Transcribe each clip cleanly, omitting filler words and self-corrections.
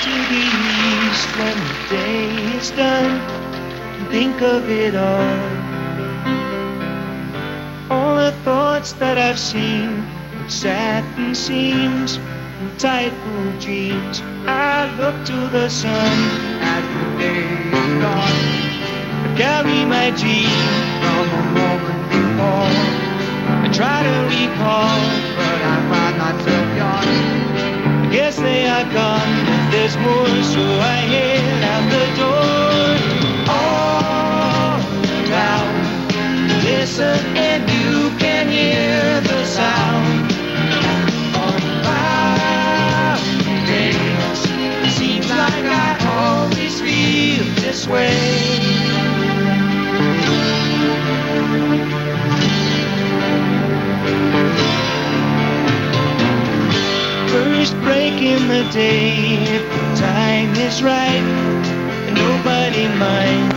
to the east when the day is done and think of it all the thoughts that I've seen, satin seams and tight blue dreams. I look to the sun as the day is gone. I carry my dream from a moment before. I try to recall, but I find myself yawning. I guess they are gone, but there's more, so I head out the door. All around, listen and you can hear the sound. On cloudy days, it seems like I always feel this way. First break in the day, if the time is right, and nobody minds.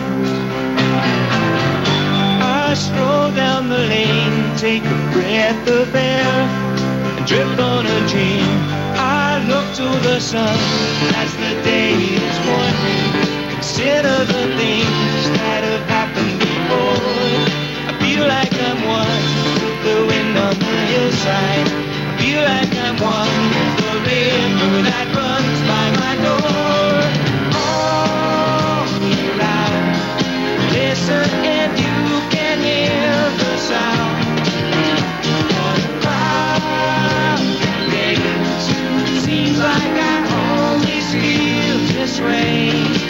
I stroll down the lane, take a breath of air, and drift on a dream. I look to the sun as the day is won. Consider the things that have happened before. I feel like I'm one with the wind on the hillside. I feel like I'm one with the river that runs by my door. All around, listen and you can hear the sound. On cloudy days, seems like I always feel this way.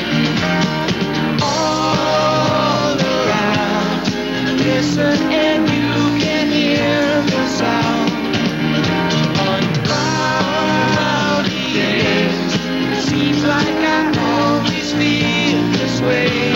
All around, listen and you can hear the sound. Seems like I always feel this way.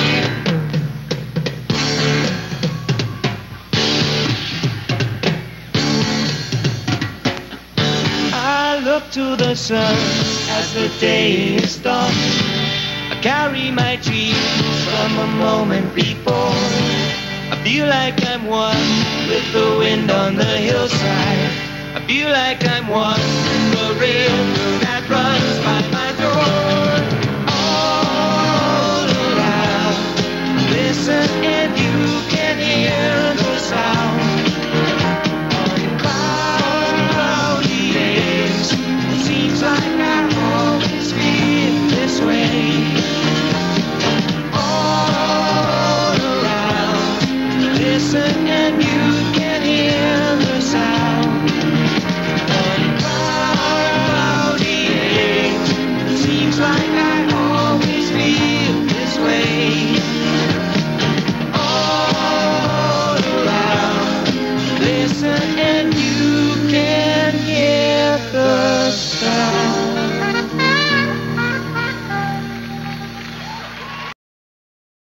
I look to the sun as the day is done. I carry my dreams from a moment before. I feel like I'm one with the wind on the hillside. I feel like I'm one with the river that runs by my door. All around, listen and you can hear the sound. On cloudy days, it seems like I always feel this way. All around, listen and you can hear the sound. Seems like